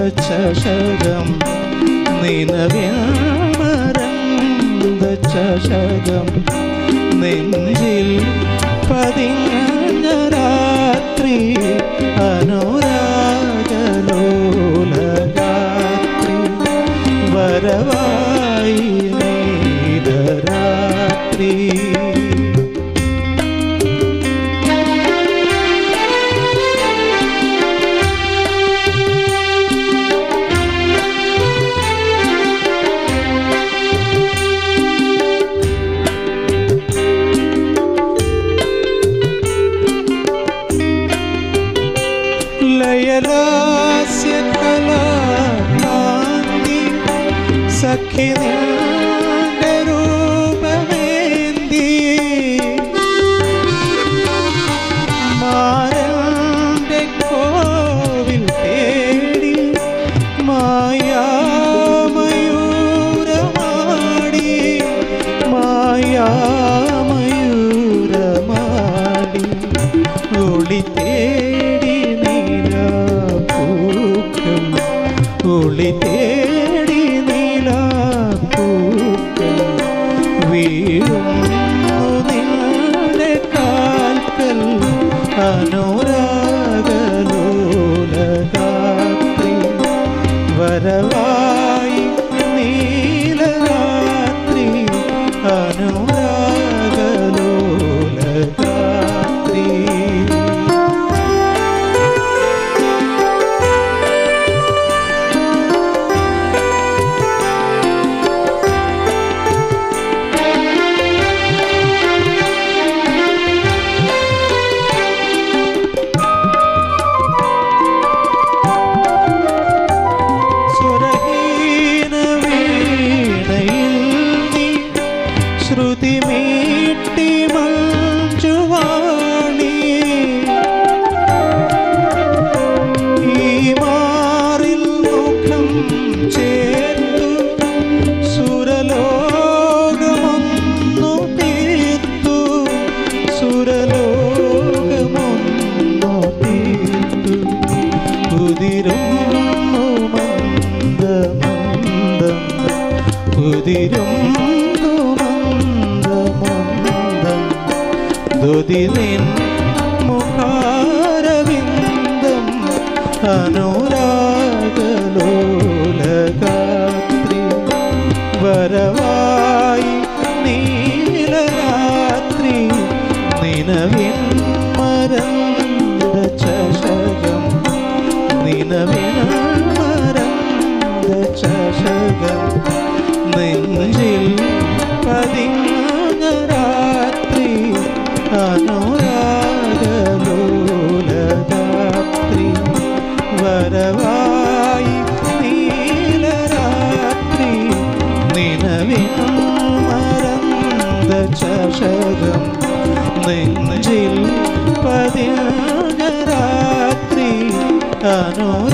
ചഷകം നിലവിൽ മറന്ന ചഷകം നെഞ്ചിൽ പതിഞ്ഞ രാത്രി അനുരാഗലോലരാത്രി വരവായി നീലരാത്രി ലയലാസ്യകലാകാന്തി സഖി നിന്റെ രൂപമേന്തി മാരന്റെ കോവിൽ തേടി മായാമയൂരമാടി മായാമയൂരമാടി ഒളി തേടി ഒളി തേടി നീലാപ്പൂക്കൾ വീഴുന്നു നിന്റെ കാൽക്കൽ അനുരാഗലോലരാത്രി വരവായി നീലരാത്രി അനുരാഗലോലരാത്രി ശ്രുതി മീട്ടി മഞ്ജുവാണി ഈ മാറിൽ മുഖം ചേർത്തു സുരലോകമൊന്നു തീർത്തു സുരലോകമൊന്നു തീർത്തു കുതിരുന്നു മന്ദമന്ദം കുതിരുന്നു ദുദിനിൻ മുഖാരവിന്ദം അനുരാഗലോലരാത്രി വരവായി നീലരാത്രി നിലവിൽ മറന്ന ചഷകം നിലവിൽ മറന്ന ചഷകം നെഞ്ചിൽ പതിഞ്ഞ രാത്രി അനുരാഗലോലരാത്രി വരവായി നീലരാത്രി നിലവിൽ മറന്ന ചഷകം നെഞ്ചിൽ പതിഞ്ഞ രാത്രി അനുരാഗലോലരാത്രി